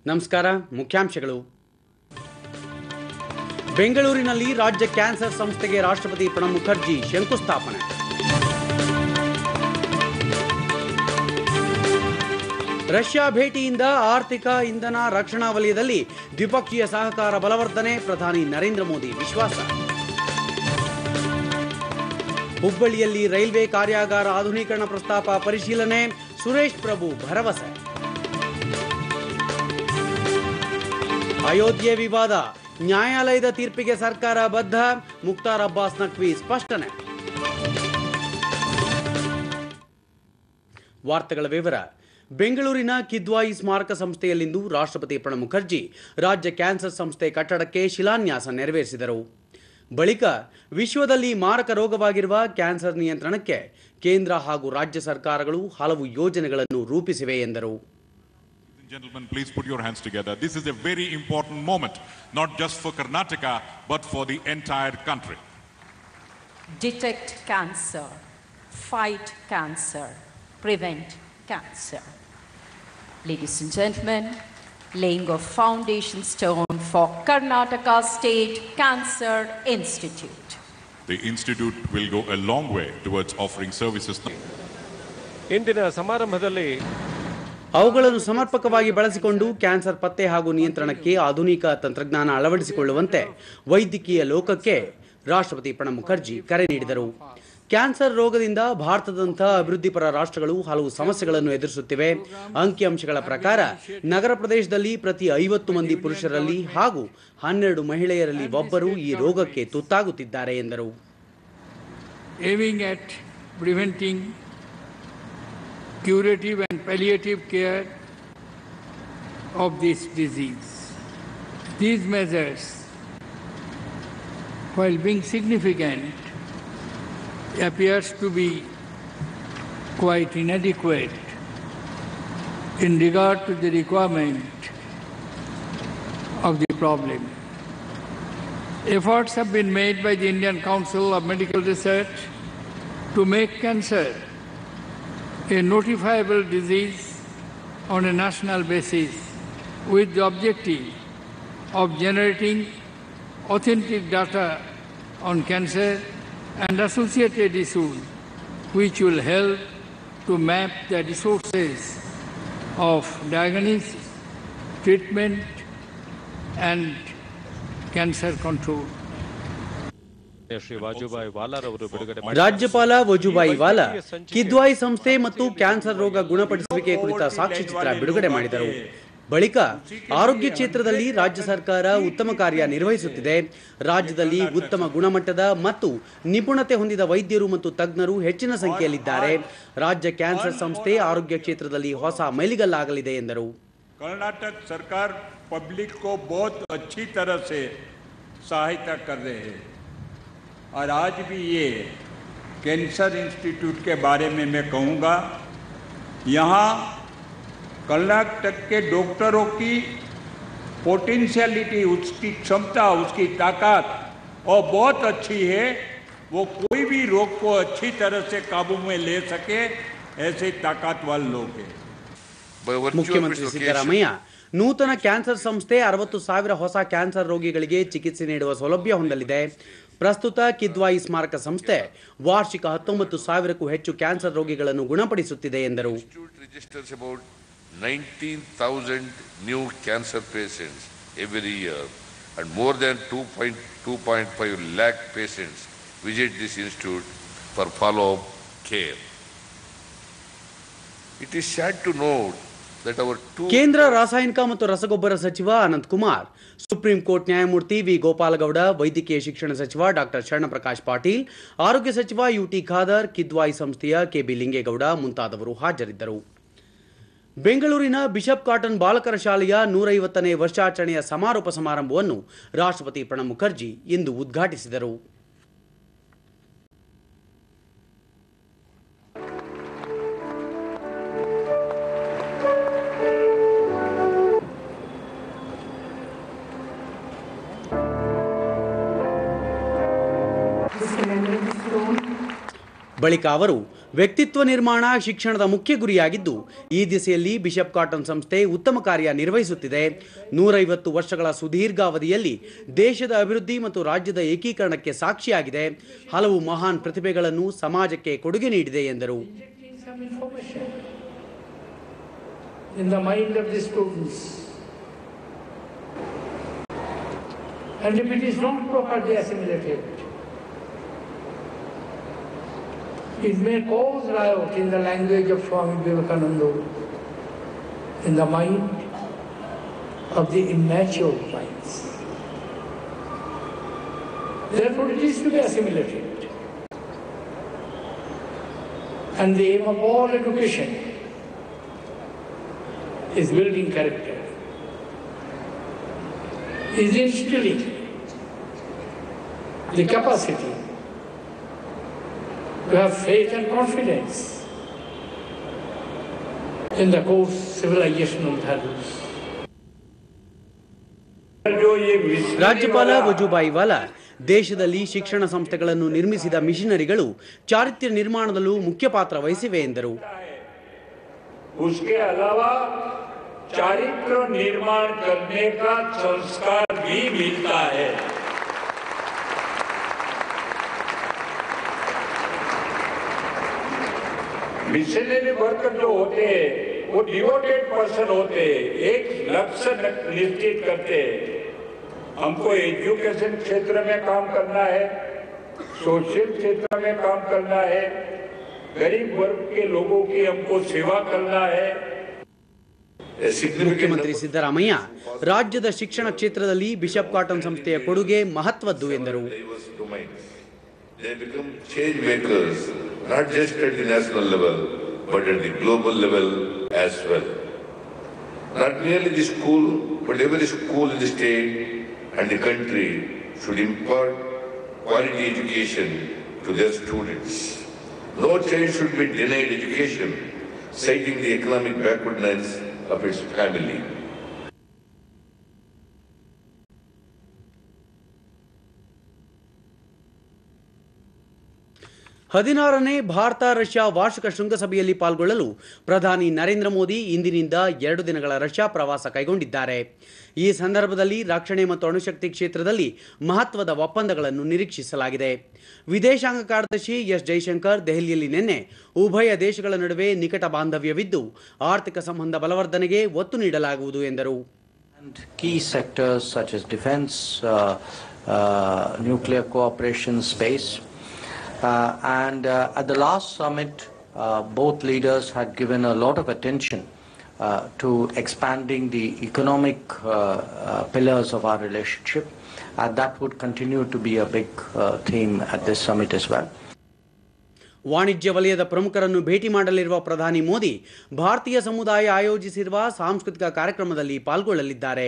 ನಮಸ್ಕಾರ. ಮುಖ್ಯಾಂಶಗಳು. ಬೆಂಗಳೂರಿನಲ್ಲಿ ರಾಜ್ಯ ಕ್ಯಾನ್ಸರ್ ಸಂಸ್ಥೆಗೆ ರಾಷ್ಟ್ರಪತಿ ಪ್ರಣಬ್ ಮುಖರ್ಜಿ ಶಂಕುಸ್ಥಾಪನೆ. ರಷ್ಯಾ ಭೇಟಿಯಿಂದ ಆರ್ಥಿಕ, ಇಂಧನ, ರಕ್ಷಣಾ ವಲಯದಲ್ಲಿ ದ್ವಿಪಕ್ಷೀಯ ಸಹಕಾರ ಬಲವರ್ಧನೆ, ಪ್ರಧಾನಿ ನರೇಂದ್ರ ಮೋದಿ ವಿಶ್ವಾಸ. ಹುಬ್ಬಳ್ಳಿಯಲ್ಲಿ ರೈಲ್ವೆ ಕಾರ್ಯಾಗಾರ ಆಧುನೀಕರಣ ಪ್ರಸ್ತಾಪ ಪರಿಶೀಲನೆ, ಸುರೇಶ್ ಪ್ರಭು ಭರವಸೆ. ಅಯೋಧ್ಯೆ ವಿವಾದ, ನ್ಯಾಯಾಲಯದ ತೀರ್ಪಿಗೆ ಸರ್ಕಾರ ಬದ್ಧ, ಮುಖ್ತಾರ್ ಅಬ್ಬಾಸ್ ನಖ್ವಿ ಸ್ಪಷ್ಟನೆ. ವಾರ್ತೆಗಳ ವಿವರ. ಬೆಂಗಳೂರಿನ ಕಿದ್ವಾಯಿ ಸ್ಮಾರಕ ಸಂಸ್ಥೆಯಲ್ಲಿಂದು ರಾಷ್ಟ್ರಪತಿ ಪ್ರಣಬ್ ಮುಖರ್ಜಿ ರಾಜ್ಯ ಕ್ಯಾನ್ಸರ್ ಸಂಸ್ಥೆ ಕಟ್ಟಡಕ್ಕೆ ಶಿಲಾನ್ಯಾಸ ನೆರವೇರಿಸಿದರು. ಬಳಿಕ ವಿಶ್ವದಲ್ಲಿ ಮಾರಕ ರೋಗವಾಗಿರುವ ಕ್ಯಾನ್ಸರ್ ನಿಯಂತ್ರಣಕ್ಕೆ ಕೇಂದ್ರ ಹಾಗೂ ರಾಜ್ಯ ಸರ್ಕಾರಗಳು ಹಲವು ಯೋಜನೆಗಳನ್ನು ರೂಪಿಸಿವೆ ಎಂದರು. Gentlemen, please put your hands together. This is a very important moment, not just for Karnataka, but for the entire country. Detect cancer, fight cancer, prevent cancer. Ladies and gentlemen, laying of foundation stone for Karnataka State Cancer Institute. The institute will go a long way towards offering services. ಇಂದಿನ ಸಮಾರಂಭದಲ್ಲಿ ಅವುಗಳನ್ನು ಸಮರ್ಪಕವಾಗಿ ಬಳಸಿಕೊಂಡು cancer ಪತ್ತೆ ಹಾಗೂ ನಿಯಂತ್ರಣಕ್ಕೆ ಆಧುನಿಕ ತಂತ್ರಜ್ಞಾನ ಅಳವಡಿಸಿಕೊಳ್ಳುವಂತೆ ವೈದ್ಯಕೀಯ ಲೋಕಕ್ಕೆ ರಾಷ್ಟ್ರಪತಿ ಪ್ರಣಬ್ ಮುಖರ್ಜಿ ಕರೆ ನೀಡಿದರು. ಕ್ಯಾನ್ಸರ್ ರೋಗದಿಂದ ಭಾರತದಂತಹ ಅಭಿವೃದ್ಧಿಪರ ರಾಷ್ಟ್ರಗಳು ಹಲವು ಸಮಸ್ಯೆಗಳನ್ನು ಎದುರಿಸುತ್ತಿವೆ. ಅಂಕಿಅಂಶಗಳ ಪ್ರಕಾರ ನಗರ ಪ್ರದೇಶದಲ್ಲಿ ಪ್ರತಿ 50 ಮಂದಿ ಪುರುಷರಲ್ಲಿ ಹಾಗೂ 12 ಮಹಿಳೆಯರಲ್ಲಿ ಒಬ್ಬರು ಈ ರೋಗಕ್ಕೆ ತುತ್ತಾಗುತ್ತಿದ್ದಾರೆ ಎಂದರು. Aiming at preventing curative and palliative care of this disease. These measures, while being significant, appears to be quite inadequate in regard to the requirement of the problem. Efforts have been made by the Indian Council of Medical Research to make cancer a notifiable disease on a national basis with the objective of generating authentic data on cancer and associated issues, which will help to map the resources of diagnosis, treatment and cancer control. ರಾಜ್ಯಪಾಲ ವಜುಭಾಯಿ ವಾಲಾ ಕಿದ್ವಾಯಿ ಸಂಸ್ಥೆ ಮತ್ತು cancer ರೋಗ ಗುಣಪಡಿಸುವಿಕೆ ಕುರಿತ ಸಾಕ್ಷ್ಯಚಿತ್ರ ಬಿಡುಗಡೆ ಮಾಡಿದರು. ಬಳಿಕ ಆರೋಗ್ಯ ಕ್ಷೇತ್ರದಲ್ಲಿ ರಾಜ್ಯ ಸರ್ಕಾರ ಉತ್ತಮ ಕಾರ್ಯ ನಿರ್ವಹಿಸುತ್ತಿದೆ, ರಾಜ್ಯದಲ್ಲಿ ಉತ್ತಮ ಗುಣಮಟ್ಟದ ಮತ್ತು ನಿಪುಣತೆ ಹೊಂದಿದ ವೈದ್ಯರು ಮತ್ತು ತಜ್ಞರು ಹೆಚ್ಚಿನ ಸಂಖ್ಯೆಯಲ್ಲಿದ್ದಾರೆ, ರಾಜ್ಯ ಕ್ಯಾನ್ಸರ್ ಸಂಸ್ಥೆ ಆರೋಗ್ಯ ಕ್ಷೇತ್ರದಲ್ಲಿ ಹೊಸ ಮೈಲಿಗಲ್ಲಾಗಲಿದೆ ಎಂದರು. कर्नाटक सरकार पब्लिक को बहुत अच्छी तरह से सहायता कर रहे हैं और आज भी ये कैंसर इंस्टीट्यूट के बारे में मैं कहूँगा, यहाँ कर्नाटक के डॉक्टरों की पोटेंशियलिटी, उसकी क्षमता, उसकी ताकत और बहुत अच्छी है. वो कोई भी रोग को अच्छी तरह से काबू में ले सके, ऐसे ताकतवर लोग हैं. ಮುಖ್ಯಮಂತ್ರಿ ಸಿದ್ದರಾಮಯ್ಯ ನೂತನ ಕ್ಯಾನ್ಸರ್ ಸಂಸ್ಥೆ 60,000 ಹೊಸ ಕ್ಯಾನ್ಸರ್ ರೋಗಿಗಳಿಗೆ ಚಿಕಿತ್ಸೆ ನೀಡುವ ಸೌಲಭ್ಯ ಹೊಂದಲಿದೆ. ಪ್ರಸ್ತುತ ಕಿದ್ವಾಯಿ ಸ್ಮಾರಕ ಸಂಸ್ಥೆ ವಾರ್ಷಿಕ 19,000ಕ್ಕೂ ಹೆಚ್ಚು ಕ್ಯಾನ್ಸರ್ ರೋಗಿಗಳನ್ನು ಗುಣಪಡಿಸುತ್ತಿದೆ ಎಂದರು. 19,000 new cancer patients every year and more than 2.5 lakh patients visit this institute for follow-up care. It is sad to note that our ಕೇಂದ್ರ ರಾಸಾಯನಿಕ ಮತ್ತು ರಸಗೊಬ್ಬರ ಸಚಿವ ಅನಂತ್ ಕುಮಾರ್, ಸುಪ್ರೀಂ ಕೋರ್ಟ್ ನ್ಯಾಯಮೂರ್ತಿ ವಿ ಗೋಪಾಲಗೌಡ, ವೈದ್ಯಕೀಯ ಶಿಕ್ಷಣ ಸಚಿವ ಡಾಕ್ಟರ್ ಶರಣಪ್ರಕಾಶ್ ಪಾಟೀಲ್, ಆರೋಗ್ಯ ಸಚಿವ ಯುಟಿ ಖಾದರ್, ಕಿದ್ವಾಯಿ ಸಂಸ್ಥೆಯ ಕೆಬಿ ಲಿಂಗೇಗೌಡ ಮುಂತಾದವರು ಹಾಜರಿದ್ದರು. ಬೆಂಗಳೂರಿನ ಬಿಷಪ್ ಕಾಟನ್ ಬಾಲಕರ ಶಾಲೆಯ 150ನೇ ವರ್ಷಾಚರಣೆಯ ಸಮಾರೋಪ ಸಮಾರಂಭವನ್ನು ರಾಷ್ಟ್ರಪತಿ ಪ್ರಣಬ್ ಮುಖರ್ಜಿ ಇಂದು ಉದ್ಘಾಟಿಸಿದರು. ಬಳಿಕ ಅವರು ವ್ಯಕ್ತಿತ್ವ ನಿರ್ಮಾಣ ಶಿಕ್ಷಣದ ಮುಖ್ಯ ಗುರಿಯಾಗಿದ್ದು ಈ ದಿಸೆಯಲ್ಲಿ ಬಿಷಪ್ ಕಾಟನ್ ಸಂಸ್ಥೆ ಉತ್ತಮ ಕಾರ್ಯ ನಿರ್ವಹಿಸುತ್ತಿದೆ. 150 ವರ್ಷಗಳ ಸುದೀರ್ಘಾವಧಿಯಲ್ಲಿ ದೇಶದ ಅಭಿವೃದ್ಧಿ ಮತ್ತು ರಾಜ್ಯದ ಏಕೀಕರಣಕ್ಕೆ ಸಾಕ್ಷಿಯಾಗಿದೆ. ಹಲವು ಮಹಾನ್ ಪ್ರತಿಭೆಗಳನ್ನು ಸಮಾಜಕ್ಕೆ ಕೊಡುಗೆ ನೀಡಿದೆ ಎಂದರು. In the mind of the students, and if it is not properly assimilated, it may cause riot, in the language of Swami Vivekananda, in the mind of the immature minds. Therefore, it is to be assimilated. And the aim of all education is building character, is instilling the capacity to have faith and confidence in the core civilizational values. ರಾಜ್ಯಪಾಲ ವಜೂಭಾಯಿ ವಾಲಾ ದೇಶದಲ್ಲಿ ಶಿಕ್ಷಣ ಸಂಸ್ಥೆಗಳನ್ನು ನಿರ್ಮಿಸಿದ ಮಿಷನರಿಗಳು ಚಾರಿತ್ರ್ಯ ನಿರ್ಮಾಣದಲ್ಲೂ ಮುಖ್ಯ ಪಾತ್ರ ವಹಿಸಿವೆ ಎಂದರು. उसके अलावा चारित्र निर्माण करने का संस्कार भी मिलता है. मिशनरी वर्कर जो होते हैं वो डिवोटेड पर्सन होते हैं, एक लक्ष्य निश्चित करते हैं. हमको एजुकेशन क्षेत्र में काम करना है, सोशल क्षेत्र में काम करना है, गरीब वर्ग के लोगों की हमको सेवा करना है. ಮುಖ್ಯಮಂತ್ರಿ ಸಿದ್ದರಾಮಯ್ಯ ರಾಜ್ಯದ ಶಿಕ್ಷಣ ಕ್ಷೇತ್ರದಲ್ಲಿ ಬಿಷಪ್ ಕಾಟನ್ ಸಂಸ್ಥೆಯ ಕೊಡುಗೆ ಮಹತ್ವದ್ದು ಎಂದರು. They become change makers, not just at the national level, but at the global level as well. Not merely the school, but every school in the state and the country should impart quality education to their students. No child should be denied education, citing the economic backwardness of its family. ಹದಿನಾರನೇ Bharat Russia ವಾರ್ಷಿಕ ಶೃಂಗಸಭೆಯಲ್ಲಿ ಪಾಲ್ಗೊಳ್ಳಲು ಪ್ರಧಾನಿ ನರೇಂದ್ರ ಮೋದಿ ಇಂದಿನಿಂದ 2 ದಿನಗಳ Russia ಪ್ರವಾಸ ಕೈಗೊಂಡಿದ್ದಾರೆ. ಈ ಸಂದರ್ಭದಲ್ಲಿ ರಕ್ಷಣೆ ಮತ್ತು ಅಣುಶಕ್ತಿ ಕ್ಷೇತ್ರದಲ್ಲಿ ಮಹತ್ವದ ಒಪ್ಪಂದಗಳನ್ನು ನಿರೀಕ್ಷಿಸಲಾಗಿದೆ. ವಿದೇಶಾಂಗ ಕಾರ್ಯದರ್ಶಿ ಎಸ್ ಜೈಶಂಕರ್ ದೆಹಲಿಯಲ್ಲಿ ನಿನ್ನೆ ಉಭಯ ದೇಶಗಳ ನಡುವೆ ನಿಕಟ ಬಾಂಧವ್ಯವಿದ್ದು ಆರ್ಥಿಕ ಸಂಬಂಧ ಬಲವರ್ಧನೆಗೆ ಒತ್ತು ನೀಡಲಾಗುವುದು ಎಂದರು. Key sectors such as defense, nuclear cooperation, space. At the last summit, both leaders had given a lot of attention to expanding the economic pillars of our relationship, and that would continue to be a big theme at this summit as well. ವಾಣಿಜ್ಯ ವಲಯದ ಪ್ರಮುಖರನ್ನು ಭೇಟಿ ಮಾಡಲಿರುವ ಪ್ರಧಾನಿ ಮೋದಿ ಭಾರತೀಯ ಸಮುದಾಯ ಆಯೋಜಿಸಿರುವ ಸಾಂಸ್ಕೃತಿಕ ಕಾರ್ಯಕ್ರಮದಲ್ಲಿ ಪಾಲ್ಗೊಳ್ಳಲಿದ್ದಾರೆ.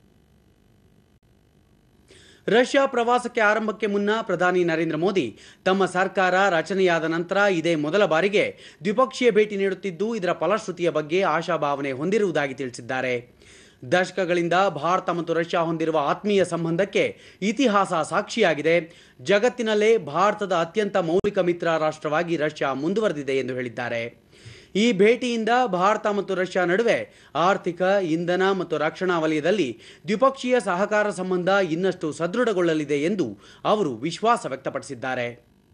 ರಷ್ಯಾ ಪ್ರವಾಸಕ್ಕೆ ಆರಂಭಕ್ಕೆ ಮುನ್ನ ಪ್ರಧಾನಿ ನರೇಂದ್ರ ಮೋದಿ ತಮ್ಮ ಸರ್ಕಾರ ರಚನೆಯಾದ ನಂತರ ಇದೇ ಮೊದಲ ಬಾರಿಗೆ ದ್ವಿಪಕ್ಷೀಯ ಭೇಟಿ ನೀಡುತ್ತಿದ್ದು ಇದರ ಫಲಶ್ರುತಿಯ ಬಗ್ಗೆ ಆಶಾಭಾವನೆ ಹೊಂದಿರುವುದಾಗಿ ತಿಳಿಸಿದ್ದಾರೆ. ದಶಕಗಳಿಂದ ಭಾರತ ಮತ್ತು ರಷ್ಯಾ ಹೊಂದಿರುವ ಆತ್ಮೀಯ ಸಂಬಂಧಕ್ಕೆ ಇತಿಹಾಸ ಸಾಕ್ಷಿಯಾಗಿದೆ. ಜಗತ್ತಿನಲ್ಲೇ ಭಾರತದ ಅತ್ಯಂತ ಮೌಲಿಕ ಮಿತ್ರ ರಾಷ್ಟ್ರವಾಗಿ ರಷ್ಯಾ ಮುಂದುವರೆದಿದೆ ಎಂದು ಹೇಳಿದ್ದಾರೆ. ಈ ಭೇಟಿಯಿಂದ ಭಾರತ ಮತ್ತು ರಷ್ಯಾ ನಡುವೆ ಆರ್ಥಿಕ, ಇಂಧನ ಮತ್ತು ರಕ್ಷಣಾ ವಲಯದಲ್ಲಿ ದ್ವಿಪಕ್ಷೀಯ ಸಹಕಾರ ಸಂಬಂಧ ಇನ್ನಷ್ಟು ಸದೃಢಗೊಳ್ಳಲಿದೆ ಎಂದು ಅವರು ವಿಶ್ವಾಸ ವ್ಯಕ್ತಪಡಿಸಿದ್ದಾರೆ.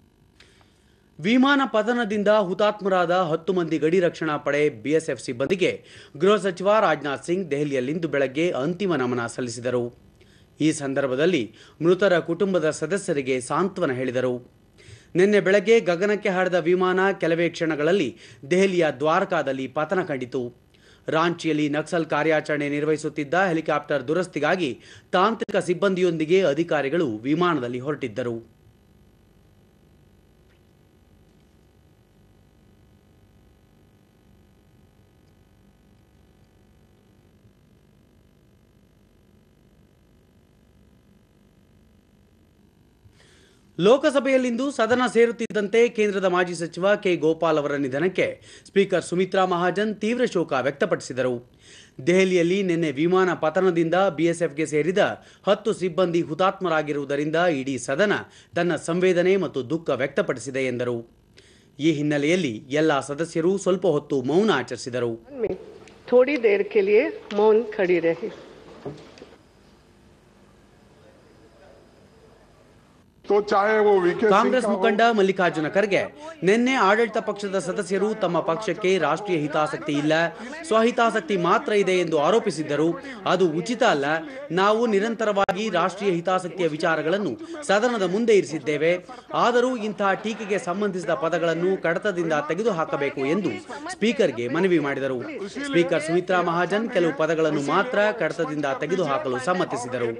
ವಿಮಾನ ಪತನದಿಂದ ಹುತಾತ್ಮರಾದ 10 ಮಂದಿ ಗಡಿ ರಕ್ಷಣಾ ಪಡೆ ಬಿಎಸ್ಎಫ್ ಸಿಬ್ಬಂದಿಗೆ ಗೃಹ ಸಚಿವ ರಾಜನಾಥ್ ಸಿಂಗ್ ದೆಹಲಿಯಲ್ಲಿಂದು ಬೆಳಗ್ಗೆ ಅಂತಿಮ ನಮನ ಸಲ್ಲಿಸಿದರು. ಈ ಸಂದರ್ಭದಲ್ಲಿ ಮೃತರ ಕುಟುಂಬದ ಸದಸ್ಯರಿಗೆ ಸಾಂತ್ವನ ಹೇಳಿದರು. ನಿನ್ನೆ ಬೆಳಗ್ಗೆ ಗಗನಕ್ಕೆ ಹಾರಿದ ವಿಮಾನ ಕೆಲವೇ ಕ್ಷಣಗಳಲ್ಲಿ ದೆಹಲಿಯ ದ್ವಾರಕಾದಲ್ಲಿ ಪತನ ಕಂಡಿತು. ರಾಂಚಿಯಲ್ಲಿ ನಕ್ಸಲ್ ಕಾರ್ಯಾಚರಣೆ ನಿರ್ವಹಿಸುತ್ತಿದ್ದ ಹೆಲಿಕಾಪ್ಟರ್ ದುರಸ್ತಿಗಾಗಿ ತಾಂತ್ರಿಕ ಸಿಬ್ಬಂದಿಯೊಂದಿಗೆ ಅಧಿಕಾರಿಗಳು ವಿಮಾನದಲ್ಲಿ ಹೊರಟಿದ್ದರು. ಲೋಕಸಭೆಯಲ್ಲಿಂದು ಸದನ ಸೇರುತ್ತಿದ್ದಂತೆ ಕೇಂದ್ರದ ಮಾಜಿ ಸಚಿವ ಕೆ ಗೋಪಾಲ್ ಅವರ ನಿಧನಕ್ಕೆ ಸ್ಪೀಕರ್ ಸುಮಿತ್ರಾ ಮಹಾಜನ್ ತೀವ್ರ ಶೋಕ ವ್ಯಕ್ತಪಡಿಸಿದರು. ದೆಹಲಿಯಲ್ಲಿ ನಿನ್ನೆ ವಿಮಾನ ಪತನದಿಂದ ಬಿಎಸ್ಎಫ್ಗೆ ಸೇರಿದ 10 ಸಿಬ್ಬಂದಿ ಹುತಾತ್ಮರಾಗಿರುವುದರಿಂದ ಇಡೀ ಸದನ ತನ್ನ ಸಂವೇದನೆ ಮತ್ತು ದುಃಖ ವ್ಯಕ್ತಪಡಿಸಿದೆ ಎಂದರು. ಈ ಹಿನ್ನೆಲೆಯಲ್ಲಿ ಎಲ್ಲ ಸದಸ್ಯರು ಸ್ವಲ್ಪ ಹೊತ್ತು ಮೌನ ಆಚರಿಸಿದರು. थोड़ी देर के लिए मौन खड़ी रही. ಕಾಂಗ್ರೆಸ್ ಮುಖಂಡ ಮಲ್ಲಿಕಾರ್ಜುನ ಖರ್ಗೆ ನಿನ್ನೆ ಆಡಳಿತ ಪಕ್ಷದ ಸದಸ್ಯರು ತಮ್ಮ ಪಕ್ಷಕ್ಕೆ ರಾಷ್ಟ್ರೀಯ ಹಿತಾಸಕ್ತಿ ಇಲ್ಲ, ಸ್ವಹಿತಾಸಕ್ತಿ ಮಾತ್ರ ಇದೆ ಎಂದು ಆರೋಪಿಸಿದ್ದರು. ಅದು ಉಚಿತ ಅಲ್ಲ. ನಾವು ನಿರಂತರವಾಗಿ ರಾಷ್ಟ್ರೀಯ ಹಿತಾಸಕ್ತಿಯ ವಿಚಾರಗಳನ್ನು ಸದನದ ಮುಂದೆ ಇರಿಸಿದ್ದೇವೆ. ಆದರೂ ಇಂತಹ ಟೀಕೆಗೆ ಸಂಬಂಧಿಸಿದ ಪದಗಳನ್ನು ಕಡತದಿಂದ ತೆಗೆದುಹಾಕಬೇಕು ಎಂದು ಸ್ಪೀಕರ್ಗೆ ಮನವಿ ಮಾಡಿದರು. ಸ್ಪೀಕರ್ ಸುಮಿತ್ರಾ ಮಹಾಜನ್ ಕೆಲವು ಪದಗಳನ್ನು ಮಾತ್ರ ಕಡತದಿಂದ ತೆಗೆದುಹಾಕಲು ಸಮ್ಮತಿಸಿದರು.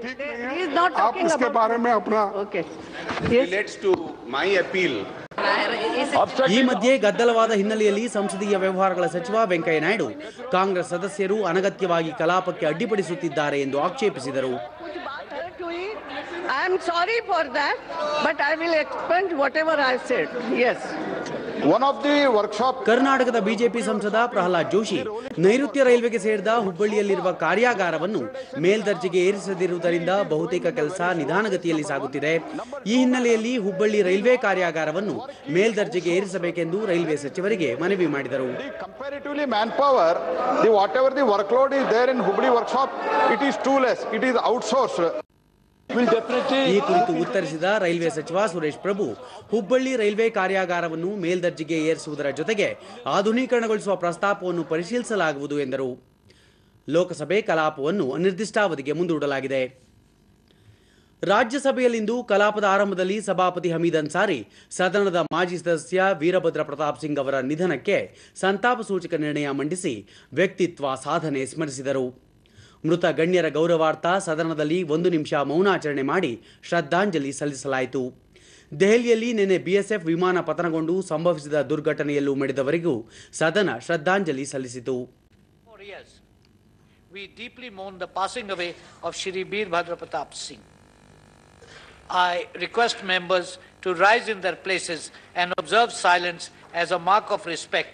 ಈ ಮಧ್ಯೆ ಗದ್ದಲವಾದ ಹಿನ್ನೆಲೆಯಲ್ಲಿ ಸಂಸದೀಯ ವ್ಯವಹಾರಗಳ ಸಚಿವ ವೆಂಕಯ್ಯ ನಾಯ್ಡು ಕಾಂಗ್ರೆಸ್ ಸದಸ್ಯರು ಅನಗತ್ಯವಾಗಿ ಕಲಾಪಕ್ಕೆ ಅಡ್ಡಿಪಡಿಸುತ್ತಿದ್ದಾರೆ ಎಂದು ಆಕ್ಷೇಪಿಸಿದರು. I am sorry for that, but I will expunge whatever I said. Yes. One of the workshop. ಕರ್ನಾಟಕದ ಬಿಜೆಪಿ ಸಂಸದ ಪ್ರಹ್ಲಾದ್ ಜೋಶಿ ನೈಋತ್ಯ ರೈಲ್ವೆಗೆ ಸೇರಿದ ಹುಬ್ಬಳ್ಳಿಯಲ್ಲಿರುವ ಕಾರ್ಯಾಗಾರವನ್ನು ಮೇಲ್ದರ್ಜೆಗೆ ಏರಿಸದಿರುವುದರಿಂದ ಬಹುತೇಕ ಕೆಲಸ ನಿಧಾನಗತಿಯಲ್ಲಿ ಸಾಗುತ್ತಿದೆ. ಈ ಹಿನ್ನೆಲೆಯಲ್ಲಿ ಹುಬ್ಬಳ್ಳಿ ರೈಲ್ವೆ ಕಾರ್ಯಾಗಾರವನ್ನು ಮೇಲ್ದರ್ಜೆಗೆ ಏರಿಸಬೇಕೆಂದು ರೈಲ್ವೆ ಸಚಿವರಿಗೆ ಮನವಿ ಮಾಡಿದರು. Comparatively manpower, whatever the workload is there in Hubballi workshop, it is too less. It is outsourced. ಈ ಕುರಿತು ಉತ್ತರಿಸಿದ ರೈಲ್ವೆ ಸಚಿವ ಸುರೇಶ್ ಪ್ರಭು, ಹುಬ್ಬಳ್ಳಿ ರೈಲ್ವೆ ಕಾರ್ಯಾಗಾರವನ್ನು ಮೇಲ್ದರ್ಜೆಗೆ ಏರಿಸುವುದರ ಜೊತೆಗೆ ಆಧುನೀಕರಣಗೊಳಿಸುವ ಪ್ರಸ್ತಾಪವನ್ನು ಪರಿಶೀಲಿಸಲಾಗುವುದು ಎಂದರು. ಲೋಕಸಭೆ ಕಲಾಪವನ್ನು ಅನಿರ್ದಿಷ್ಟಾವಧಿಗೆ ಮುಂದೂಡಲಾಗಿದೆ. ರಾಜ್ಯಸಭೆಯಲ್ಲಿಂದು ಕಲಾಪದ ಆರಂಭದಲ್ಲಿ ಸಭಾಪತಿ ಹಮೀದ್ ಅನ್ಸಾರಿ ಸದನದ ಮಾಜಿ ಸದಸ್ಯ ವೀರಭದ್ರ ಪ್ರತಾಪ್ ಸಿಂಗ್ ಅವರ ನಿಧನಕ್ಕೆ ಸಂತಾಪ ಸೂಚಕ ನಿರ್ಣಯ ಮಂಡಿಸಿ ವ್ಯಕ್ತಿತ್ವ ಸಾಧನೆ ಸ್ಮರಿಸಿದರು. ಮೃತ ಗಣ್ಯರ ಗೌರವಾರ್ಥ ಸದನದಲ್ಲಿ 1 ನಿಮಿಷ ಮೌನಾಚರಣೆ ಮಾಡಿ ಶ್ರದ್ಧಾಂಜಲಿ ಸಲ್ಲಿಸಲಾಯಿತು. ದೆಹಲಿಯಲ್ಲಿ ನಿನ್ನೆ ಬಿಎಸ್ಎಫ್ ವಿಮಾನ ಪತನಗೊಂಡು ಸಂಭವಿಸಿದ ದುರ್ಘಟನೆಯಲ್ಲೂ ಮಡಿದವರಿಗೂ ಸದನ ಶ್ರದ್ಧಾಂಜಲಿ ಸಲ್ಲಿಸಿತು. We deeply mourn the passing away of Shri Veerbhadra Pratap Singh. I request members to rise in their places and observe silence as a mark of respect.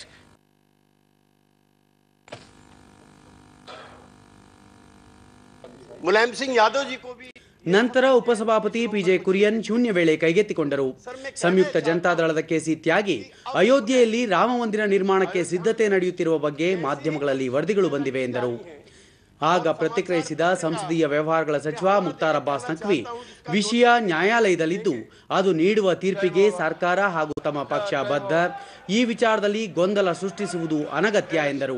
Mulayam Singh Yadav ji को भी. ನಂತರ ಉಪಸಭಾಪತಿ ಪಿಜೆ ಕುರಿಯನ್ ಶೂನ್ಯ ವೇಳೆ ಕೈಗೆತ್ತಿಕೊಂಡರು. ಸಂಯುಕ್ತ ಜನತಾದಳದ ಕೆಸಿ ತ್ಯಾಗಿ ಅಯೋಧ್ಯೆಯಲ್ಲಿ ರಾಮ ಮಂದಿರ ನಿರ್ಮಾಣಕ್ಕೆ ಸಿದ್ಧತೆ ನಡೆಯುತ್ತಿರುವ ಬಗ್ಗೆ ಮಾಧ್ಯಮಗಳಲ್ಲಿ ವರದಿಗಳು ಬಂದಿವೆ ಎಂದರು. ಆಗ ಪ್ರತಿಕ್ರಿಯಿಸಿದ ಸಂಸದೀಯ ವ್ಯವಹಾರಗಳ ಸಚಿವ ಮುಖ್ತಾರ್ ಅಬ್ಬಾಸ್ ನಖ್ವಿ, ವಿಷಯ ನ್ಯಾಯಾಲಯದಲ್ಲಿದ್ದು ಅದು ನೀಡುವ ತೀರ್ಪಿಗೆ ಸರ್ಕಾರ ಹಾಗೂ ತಮ್ಮ ಪಕ್ಷ ಬದ್ಧ. ಈ ವಿಚಾರದಲ್ಲಿ ಗೊಂದಲ ಸೃಷ್ಟಿಸುವುದು ಅನಗತ್ಯ ಎಂದರು.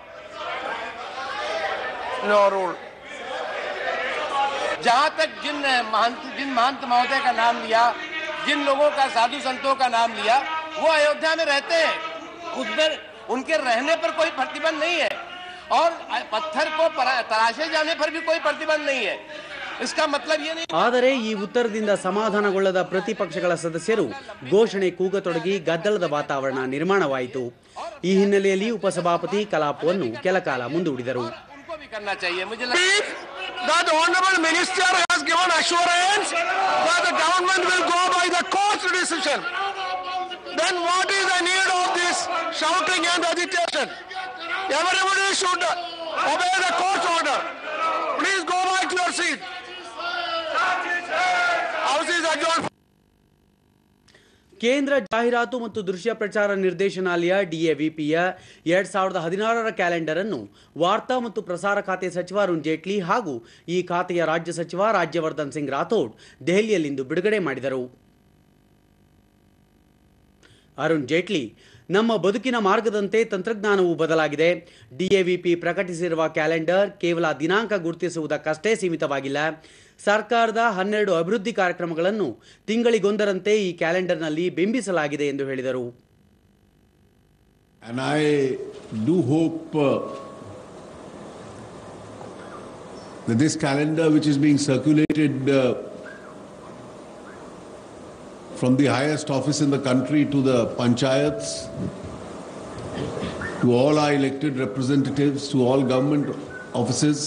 जहां तक जिन महंत महोदय का नाम लिया, जिन लोगों का साधु संतों का नाम लिया, वो अयोध्या में रहते हैं. उधर उनके रहने पर कोई प्रतिबंध नहीं है और पत्थर को तराशे जाने पर भी कोई प्रतिबंध नहीं है. इसका मतलब ये नहीं. ಆದರೆ ಈ ಉತ್ತರದಿಂದ ಸಮಾಧಾನಗೊಳ್ಳದ ಪ್ರತಿಪಕ್ಷಗಳ ಸದಸ್ಯರು ಘೋಷಣೆ ಕೂಗತೊಡಗಿ ಗದ್ದಲದ ವಾತಾವರಣ ನಿರ್ಮಾಣವಾಯಿತು. ಈ ಹಿನ್ನೆಲೆಯಲ್ಲಿ ಉಪಸಭಾಪತಿ ಕಲಾಪವನ್ನು ಕೆಲಕಾಲ ಮುಂದೂಡಿದರು. That the Honorable Minister has given assurance that the government will go by the court's decision. Then what is the need of this shouting and agitation? Everybody should obey the court's order. Please go back to your seat. House is adjourned. ಕೇಂದ್ರ ಜಾಹೀರಾತು ಮತ್ತು ದೃಶ್ಯ ಪ್ರಚಾರ ನಿರ್ದೇಶನಾಲಯ DAVPಯ 2016ರ calendar ಅನ್ನು ವಾರ್ತಾ ಮತ್ತು ಪ್ರಸಾರ ಖಾತೆ ಸಚಿವ ಅರುಣ್ ಜೇಟ್ಲಿ ಹಾಗೂ ಈ ಖಾತೆಯ ರಾಜ್ಯ ಸಚಿವ ರಾಜ್ಯವರ್ಧನ್ ಸಿಂಗ್ ರಾಥೋಡ್ ದೆಹಲಿಯಲ್ಲಿಂದು ಬಿಡುಗಡೆ ಮಾಡಿದರು. ಅರುಣ್ ಜೇಟ್ಲಿ, ನಮ್ಮ ಬದುಕಿನ ಮಾರ್ಗದಂತೆ ತಂತ್ರಜ್ಞಾನವು ಬದಲಾಗಿದೆ. DAVP ಪ್ರಕಟಿಸಿರುವ ಕ್ಯಾಲೆಂಡರ್ ಕೇವಲ ದಿನಾಂಕ ಗುರುತಿಸುವುದಕ್ಕಷ್ಟೇ ಸೀಮಿತವಾಗಿಲ್ಲ. ಸರ್ಕಾರದ 12 ಅಭಿವೃದ್ಧಿ ಕಾರ್ಯಕ್ರಮಗಳನ್ನು ತಿಂಗಳಿಗೊಂದರಂತೆ ಈ ಕ್ಯಾಲೆಂಡರ್ನಲ್ಲಿ ಬಿಂಬಿಸಲಾಗಿದೆ ಎಂದು ಹೇಳಿದರು. And I do hope that this calendar which is being circulated from the highest office in the country to the panchayats, to all our elected representatives, to all government offices,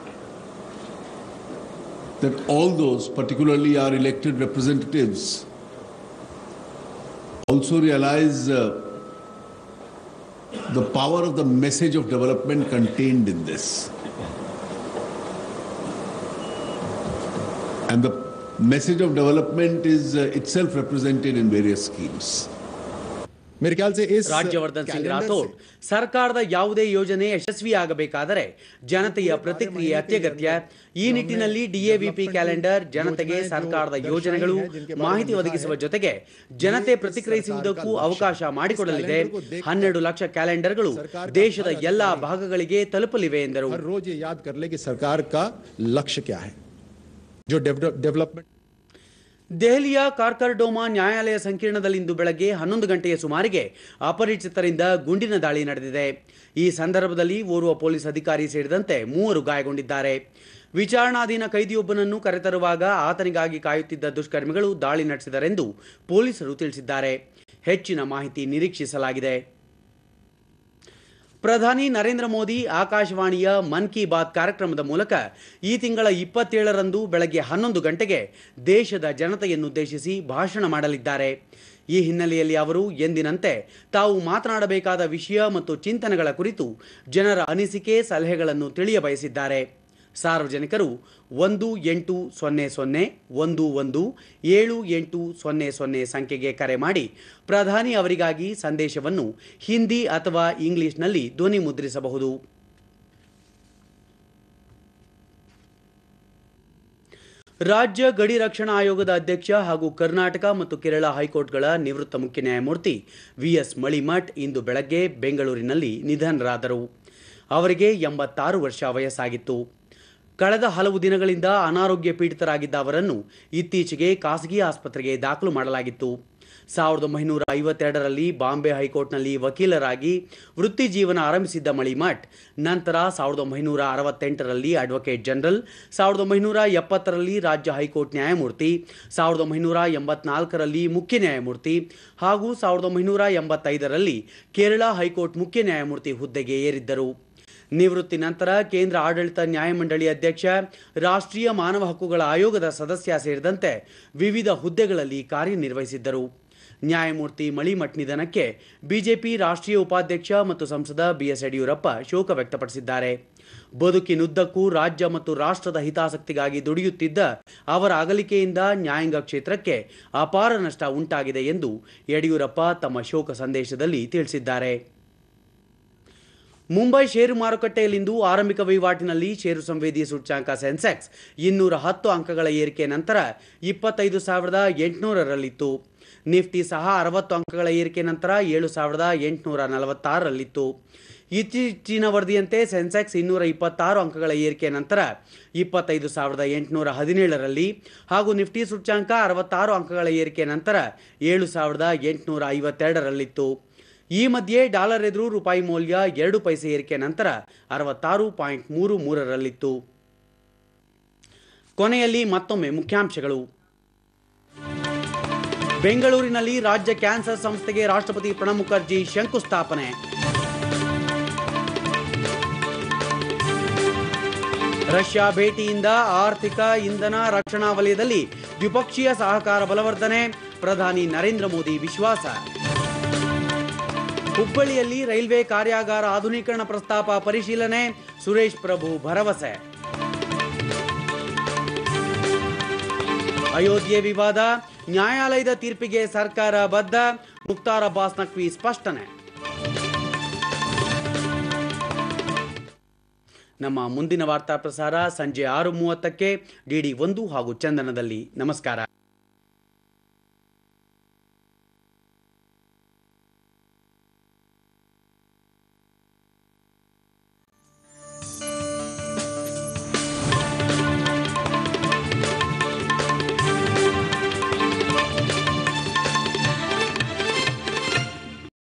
that all those, particularly our elected representatives, also realize the power of the message of development contained in this. And the message of development is itself represented in various schemes. मेरे ख्याल से इस ರಾಜ್ಯವರ್ಧನ್ ಸಿಂಗ್ ರಾಥೋಡ್ ಸರ್ಕಾರದ ಯಾವುದೇ ಯೋಜನೆ ಯಶಸ್ವಿಯಾಗಬೇಕಾದರೆ ಜನತೆಯ ಪ್ರತಿಕ್ರಿಯೆ ಅತ್ಯಗತ್ಯ. ಈ ನಿಟ್ಟಿನಲ್ಲಿ ಡಿಎವಿಪಿ ಕ್ಯಾಲೆಂಡರ್ ಜನತೆಗೆ ಸರ್ಕಾರದ ಯೋಜನೆಗಳು ಮಾಹಿತಿ ಒದಗಿಸುವ ಜೊತೆಗೆ ಜನತೆ ಪ್ರತಿಕ್ರಿಯಿಸುವುದಕ್ಕೂ ಅವಕಾಶ ಮಾಡಿಕೊಡಲಿದೆ. 12 ಲಕ್ಷ ಕ್ಯಾಲೆಂಡರ್ಗಳು ದೇಶದ ಎಲ್ಲಾ ಭಾಗಗಳಿಗೆ ತಲುಪಲಿವೆ ಎಂದರು. रोज ये याद कर ले कि सरकार का लक्ष्य क्या है, जो डेवलपमेंट. ದೆಹಲಿಯ ಕಾರ್ಕರ್ಡೋಮಾ ನ್ಯಾಯಾಲಯ ಸಂಕೀರ್ಣದಲ್ಲಿಂದು ಬೆಳಗ್ಗೆ 11 ಗಂಟೆಯ ಸುಮಾರಿಗೆ ಅಪರಿಚಿತರಿಂದ ಗುಂಡಿನ ದಾಳಿ ನಡೆದಿದೆ. ಈ ಸಂದರ್ಭದಲ್ಲಿ ಓರ್ವ ಪೊಲೀಸ್ ಅಧಿಕಾರಿ ಸೇರಿದಂತೆ 3 ಗಾಯಗೊಂಡಿದ್ದಾರೆ. ವಿಚಾರಣಾಧೀನ ಕೈದಿಯೊಬ್ಬನನ್ನು ಕರೆತರುವಾಗ ಆತನಿಗಾಗಿ ಕಾಯುತ್ತಿದ್ದ ದುಷ್ಕರ್ಮಿಗಳು ದಾಳಿ ನಡೆಸಿದರೆಂದು ಪೊಲೀಸರು ತಿಳಿಸಿದ್ದಾರೆ. ಹೆಚ್ಚಿನ ಮಾಹಿತಿ ನಿರೀಕ್ಷಿಸಲಾಗಿದೆ. ಪ್ರಧಾನಿ ನರೇಂದ್ರ ಮೋದಿ ಆಕಾಶವಾಣಿಯ ಮನ್ ಕಿ ಬಾತ್ ಕಾರ್ಯಕ್ರಮದ ಮೂಲಕ ಈ ತಿಂಗಳ 27ರಂದು ಬೆಳಗ್ಗೆ 11 ಗಂಟೆಗೆ ದೇಶದ ಜನತೆಯನ್ನುದ್ದೇಶಿಸಿ ಭಾಷಣ ಮಾಡಲಿದ್ದಾರೆ. ಈ ಹಿನ್ನೆಲೆಯಲ್ಲಿ ಅವರು ಎಂದಿನಂತೆ ತಾವು ಮಾತನಾಡಬೇಕಾದ ವಿಷಯ ಮತ್ತು ಚಿಂತನೆಗಳ ಕುರಿತು ಜನರ ಅನಿಸಿಕೆ ಸಲಹೆಗಳನ್ನು ತಿಳಿಯಬಯಸಿದ್ದಾರೆ. ಸಾರ್ವಜನಿಕರು 1800117800 ಸಂಖ್ಯೆಗೆ ಕರೆ ಮಾಡಿ ಪ್ರಧಾನಿ ಅವರಿಗಾಗಿ ಸಂದೇಶವನ್ನು ಹಿಂದಿ ಅಥವಾ ಇಂಗ್ಲಿಷ್ನಲ್ಲಿ ಧ್ವನಿ ಮುದ್ರಿಸಬಹುದು. ರಾಜ್ಯ ಗಡಿ ರಕ್ಷಣಾ ಆಯೋಗದ ಅಧ್ಯಕ್ಷ ಹಾಗೂ ಕರ್ನಾಟಕ ಮತ್ತು ಕೇರಳ ಹೈಕೋರ್ಟ್ಗಳ ನಿವೃತ್ತ ಮುಖ್ಯ ನ್ಯಾಯಮೂರ್ತಿ ವಿ.ಎಸ್. ಮಳಿಮಠ್ ಇಂದು ಬೆಳಗ್ಗೆ ಬೆಂಗಳೂರಿನಲ್ಲಿ ನಿಧನರಾದರು. ಅವರಿಗೆ 86 ವರ್ಷ ವಯಸ್ಸಾಗಿತ್ತು. ಕಳೆದ ಹಲವು ದಿನಗಳಿಂದ ಅನಾರೋಗ್ಯ ಪೀಡಿತರಾಗಿದ್ದ ಅವರನ್ನು ಇತ್ತೀಚೆಗೆ ಖಾಸಗಿ ಆಸ್ಪತ್ರೆಗೆ ದಾಖಲು ಮಾಡಲಾಗಿತ್ತು. 1952ರಲ್ಲಿ ಬಾಂಬೆ ಹೈಕೋರ್ಟ್ನಲ್ಲಿ ವಕೀಲರಾಗಿ ವೃತ್ತಿ ಜೀವನ ಆರಂಭಿಸಿದ್ದ ಮಳಿಮಠ್ ನಂತರ 1968ರಲ್ಲಿ ಅಡ್ವೊಕೇಟ್ ಜನರಲ್, 1970ರಲ್ಲಿ ರಾಜ್ಯ ಹೈಕೋರ್ಟ್ ನ್ಯಾಯಮೂರ್ತಿ, 1984ರಲ್ಲಿ ಮುಖ್ಯ ನ್ಯಾಯಮೂರ್ತಿ ಹಾಗೂ 1985ರಲ್ಲಿ ಕೇರಳ ಹೈಕೋರ್ಟ್ ಮುಖ್ಯ ನ್ಯಾಯಮೂರ್ತಿ ಹುದ್ದೆಗೆ ಏರಿದ್ದರು. ನಿವೃತ್ತಿ ನಂತರ ಕೇಂದ್ರ ಆಡಳಿತ ನ್ಯಾಯಮಂಡಳಿ ಅಧ್ಯಕ್ಷ, ರಾಷ್ಟ್ರೀಯ ಮಾನವ ಹಕ್ಕುಗಳ ಆಯೋಗದ ಸದಸ್ಯ ಸೇರಿದಂತೆ ವಿವಿಧ ಹುದ್ದೆಗಳಲ್ಲಿ ಕಾರ್ಯನಿರ್ವಹಿಸಿದ್ದರು. ನ್ಯಾಯಮೂರ್ತಿ ಮಳಿಮಠ್ ನಿಧನಕ್ಕೆ ಬಿಜೆಪಿ ರಾಷ್ಟ್ರೀಯ ಉಪಾಧ್ಯಕ್ಷ ಮತ್ತು ಸಂಸದ ಬಿಎಸ್ ಯಡಿಯೂರಪ್ಪ ಶೋಕ ವ್ಯಕ್ತಪಡಿಸಿದ್ದಾರೆ. ಬದುಕಿನುದ್ದಕ್ಕೂ ರಾಜ್ಯ ಮತ್ತು ರಾಷ್ಟ್ರದ ಹಿತಾಸಕ್ತಿಗಾಗಿ ದುಡಿಯುತ್ತಿದ್ದ ಅವರ ಅಗಲಿಕೆಯಿಂದ ನ್ಯಾಯಾಂಗ ಕ್ಷೇತ್ರಕ್ಕೆ ಅಪಾರ ನಷ್ಟ ಉಂಟಾಗಿದೆ ಎಂದು ಯಡಿಯೂರಪ್ಪ ತಮ್ಮ ಶೋಕ ಸಂದೇಶದಲ್ಲಿ ತಿಳಿಸಿದ್ದಾರೆ. ಮುಂಬೈ ಷೇರು ಮಾರುಕಟ್ಟೆಯಲ್ಲಿಂದು ಆರಂಭಿಕ ವಹಿವಾಟಿನಲ್ಲಿ ಷೇರು ಸಂವೇದಿ ಸೂಚ್ಯಂಕ ಸೆನ್ಸೆಕ್ಸ್ 210 ಅಂಕಗಳ ಏರಿಕೆ ನಂತರ 25,800ರಲ್ಲಿತ್ತು. ನಿಫ್ಟಿ ಸಹ 60 ಅಂಕಗಳ ಏರಿಕೆ ನಂತರ 7,846ರಲ್ಲಿತ್ತು. ಇತ್ತೀಚಿನ ವರದಿಯಂತೆ ಸೆನ್ಸೆಕ್ಸ್ 226 ಅಂಕಗಳ ಏರಿಕೆ ನಂತರ 25,817ರಲ್ಲಿ ಹಾಗೂ ನಿಫ್ಟಿ ಸೂಚ್ಯಂಕ 66 ಅಂಕಗಳ ಏರಿಕೆ ನಂತರ 7,852ರಲ್ಲಿತ್ತು. ಈ ಮಧ್ಯೆ ಡಾಲರ್ ಎದುರು ರೂಪಾಯಿ ಮೌಲ್ಯ 2 ಪೈಸೆ ಏರಿಕೆ ನಂತರ 66.33ರಲ್ಲಿತ್ತು. ಕೊನೆಯಲ್ಲಿ ಮತ್ತೊಮ್ಮೆ ಮುಖ್ಯಾಂಶಗಳು. ಬೆಂಗಳೂರಿನಲ್ಲಿ ರಾಜ್ಯ ಕ್ಯಾನ್ಸರ್ ಸಂಸ್ಥೆಗೆ ರಾಷ್ಟ್ರಪತಿ ಪ್ರಣಬ್ ಮುಖರ್ಜಿ ಶಂಕುಸ್ಥಾಪನೆ. ರಷ್ಯಾ ಭೇಟಿಯಿಂದ ಆರ್ಥಿಕ, ಇಂಧನ, ರಕ್ಷಣಾ ವಲಯದಲ್ಲಿ ದ್ವಿಪಕ್ಷೀಯ ಸಹಕಾರ ಬಲವರ್ಧನೆ, ಪ್ರಧಾನಿ ನರೇಂದ್ರ ಮೋದಿ ವಿಶ್ವಾಸ. ಹುಬ್ಬಳ್ಳಿಯಲ್ಲಿ ರೈಲ್ವೆ ಕಾರ್ಯಾಗಾರ ಆಧುನೀಕರಣ ಪ್ರಸ್ತಾಪ ಪರಿಶೀಲನೆ, ಸುರೇಶ್ ಪ್ರಭು ಭರವಸೆ. ಅಯೋಧ್ಯೆ ವಿವಾದ, ನ್ಯಾಯಾಲಯದ ತೀರ್ಪಿಗೆ ಸರ್ಕಾರ ಬದ್ಧ, ಮುಖ್ತಾರ್ ಅಬ್ಬಾಸ್ ನಖ್ವಿ ಸ್ಪಷ್ಟನೆ. ನಮ್ಮ ಮುಂದಿನ ವಾರ್ತಾ ಪ್ರಸಾರ ಸಂಜೆ 6:30ಕ್ಕೆ ಡಿಡಿ 1 ಹಾಗೂ ಚಂದನದಲ್ಲಿ. ನಮಸ್ಕಾರ.